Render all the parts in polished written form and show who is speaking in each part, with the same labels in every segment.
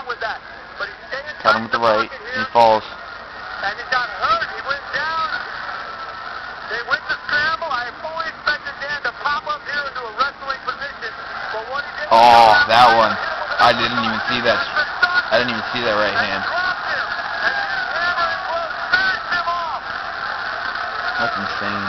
Speaker 1: with that. But he stayed in
Speaker 2: Got him with the right. He falls.
Speaker 1: And he got hurt. He went down. They went to scramble. I fully expected Dan to pop up here into a wrestling position. But what he did
Speaker 2: that one. I didn't even see that. I didn't even see that right hand. That's insane.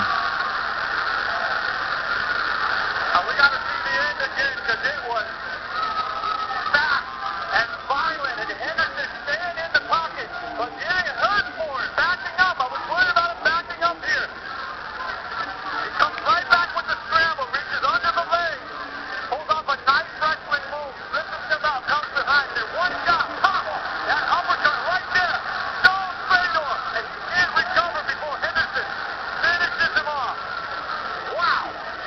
Speaker 1: We got to see the end again because it was fast and violent, and Henderson staying in the pocket, but getting hurt for it, backing up. I was worried about him backing up here. He comes right back with the scramble, reaches under the leg, pulls off a nice wrestling move, lifts him out, comes behind there. One shot, pop, that uppercut right there. Stone Fedor, and he can't recover before Henderson finishes him off. Wow.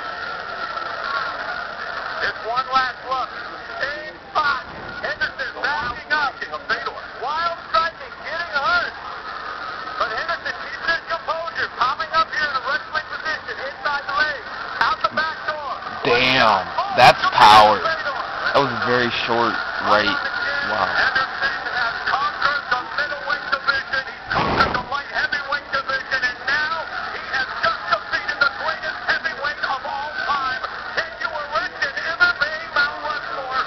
Speaker 1: It's one last look. Same spot. Henderson backing up. Wild striking, getting hurt. But Henderson keeping his composure, popping up here in a wrestling position, inside the leg, out the back door.
Speaker 2: Damn, that's power. That was very short right. Wow.